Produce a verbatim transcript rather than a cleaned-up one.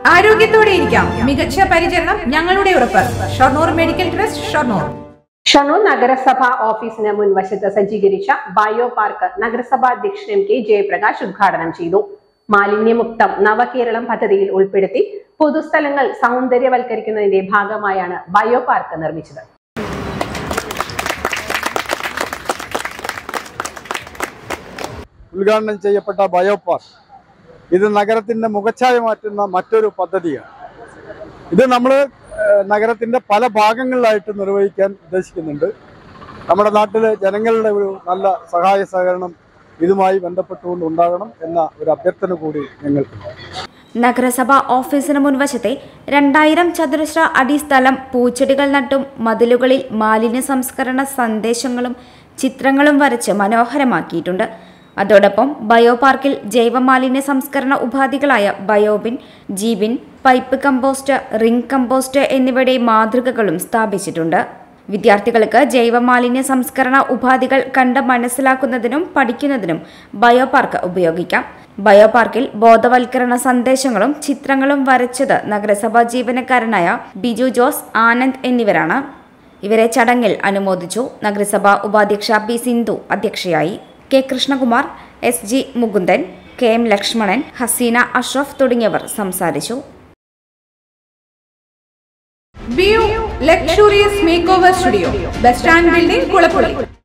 ആരോഗ്യത്തോടെ ഇരിക്കാം. മികച്ച പരിചരണം ഞങ്ങളുടെ ഉറപ്പ്. Shoranur medical trust, Shoranur. ഷൊർണൂർ നഗരസഭ ഓഫീസിന് മുൻവശത്ത് സജ്ജീകരിച്ച ബയോ പാർക്ക് നഗരസഭാ അധ്യക്ഷൻ എം കെ ജയപ്രകാശ് ഉദ്ഘാടനം ചെയ്തു. മാലിന്യമുക്തം നവകേരളം പദ്ധതിയിൽ ഉൾപ്പെടുത്തി പൊതുസ്ഥലങ്ങൾ സൗന്ദര്യവൽക്കരിക്കുന്നതിന്റെ ഭാഗമായാണ് ബയോ പാർക്ക് നിർമ്മിച്ചത്. ഉദ്ഘാടനം ചെയ്യപ്പെട്ട ബയോ പാർക്ക് ഇത് നഗരത്തിന്റെ മുഖച്ഛായ മാറ്റുന്ന മറ്റൊരു പദ്ധതിയാണ്. ഇത് നമ്മൾ നഗരത്തിന്റെ പല ഭാഗങ്ങളിലായിട്ട് നിർവഹിക്കാൻ ഉദ്ദേശിക്കുന്നുണ്ട്. നമ്മുടെ നാട്ടിലെ ജനങ്ങളുടെ ഒരു നല്ല സഹായ സഹകരണം ഇതുമായി ബന്ധപ്പെട്ടുകൊണ്ട് ഉണ്ടാകണം എന്ന ഒരു അഭ്യർത്ഥന കൂടി ഞങ്ങൾക്ക്. നഗരസഭാ ഓഫീസിന് മുൻവശത്തെ രണ്ടായിരം ചതുരശ്ര അടി സ്ഥലം പൂച്ചെടികൾ നട്ടും മതിലുകളിൽ മാലിന്യ സംസ്കരണ സന്ദേശങ്ങളും ചിത്രങ്ങളും വരച്ച് മനോഹരമാക്കിയിട്ടുണ്ട്. അതോടൊപ്പം ബയോ പാർക്കിൽ ജൈവമാലിന്യ സംസ്കരണ ഉപാധികളായ bio bin, G bin, pipe compost, ring compost എന്നിവയുടെ മാതൃകകളും സ്ഥാപിച്ചിട്ടുണ്ട്. വിദ്യാർത്ഥികൾക്ക് ജൈവമാലിന്യ സംസ്കരണ ഉപാധികൾ കണ്ട് മനസ്സിലാക്കുന്നതിനും പഠിക്കുന്നതിനും ബയോ പാർക്ക് ഉപയോഗിക്കാം. ബയോ പാർക്കിൽ ബോധവൽക്കരണ സന്ദേശങ്ങളും ചിത്രങ്ങളും വരച്ചത് നഗരസഭാ ജീവനക്കാരനായ ബിജു ജോസ്, ആനന്ദ് എന്നിവരാണ്. ഇവരെ ചടങ്ങിൽ അനുമോദിച്ചു. നഗരസഭാ ഉപാധ്യക്ഷ പി സിന്ധു അധ്യക്ഷയായി. K Krishnakumar, S G Mukundan, K M Lakshmanan, Haseena Ashraf തുടങ്ങിയവർ സംസാരിച്ചു. View luxurious makeover studio, bus stand building, Kulappully.